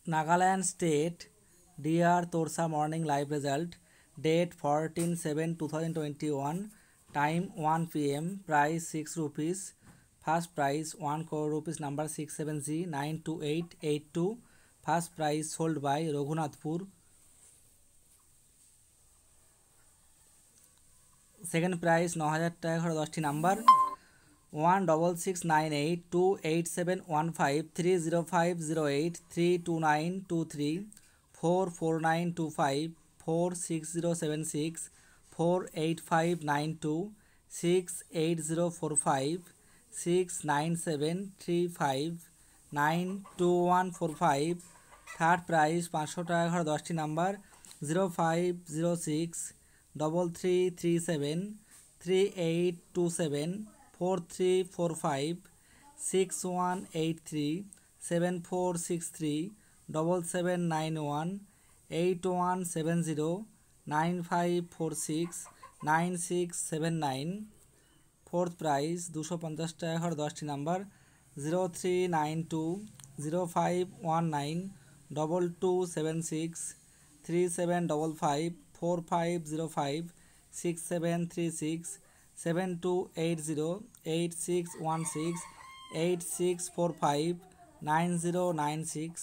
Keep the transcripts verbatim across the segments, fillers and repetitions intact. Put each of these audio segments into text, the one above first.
Nagaland State Dear Torsa Morning Live Result. Date fourteen seven twenty twenty-one. Time one p m. Price six rupees. First price one crore rupees. Number six seven Z nine two eight eight two. First price sold by Raghunathpur. Second price nine thousand টাকা করে দশটি number one double six nine eight two eight seven one five three zero five zero eight three two nine two three four four nine two five four six zero seven six four eight five nine two six eight zero four five six nine seven three five nine two one four five. Third price পাঁচশো টাকা করে দশটি number zero five zero six double three three seven three eight two seven four three four five six one eight three seven four six three double seven nine one eight one seven zero nine five four six nine six seven nine. Fourth prize দুশো পঞ্চাশ টাকা করে দশটি number zero three nine two zero five one nine double two seven six three seven double five four five zero five six seven three six seven two eight zero eight six one six eight six four five nine zero nine six.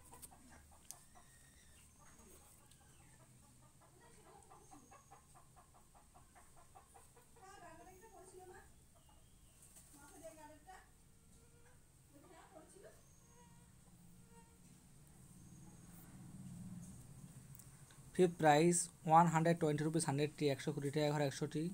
Fifth prize one hundred twenty rupees hundred টি একশো কুড়ি টাকা ঘর একশো টি.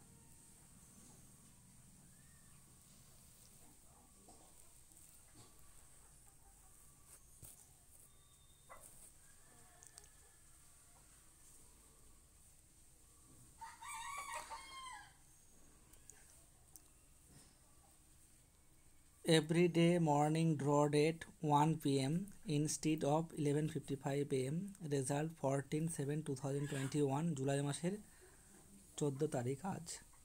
Every day morning draw date one p m instead of eleven fifty-five a m. Result fourteen seven twenty twenty-one. July মাসের চোদ্দো তারিখ আজ.